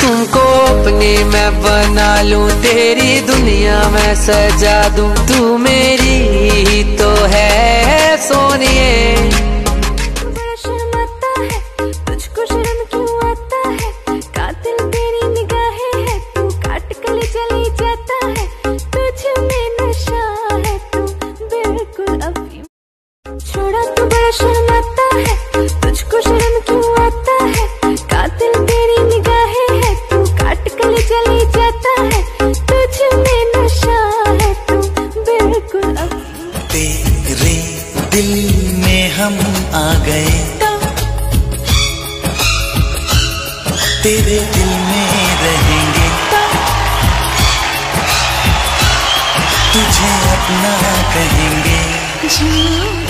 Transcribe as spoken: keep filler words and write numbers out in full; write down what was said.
तुमको अपनी मैं बना लूं, तेरी दुनिया में सजा दूं, तू मेरी ही तो है सोनिए। बड़ा शर्माता है, तुझको शर्म क्यों आता है, कातिल तेरी निगाहें है, तू काट कर चली जाता है, तुझ में नशा है, तू बिल्कुल अभी छोड़ा। तू बड़ा शर्माता है, तुझको शर्म क्यों आता है, कातिल तेरी निगाहें है, तू काट कर चली जाता है, तुझ में नशा है, तू बिल्कुल अभी। तेरे दिल में हम आ गए, तेरे दिल में रहेंगे, तुझे अपना कहेंगे।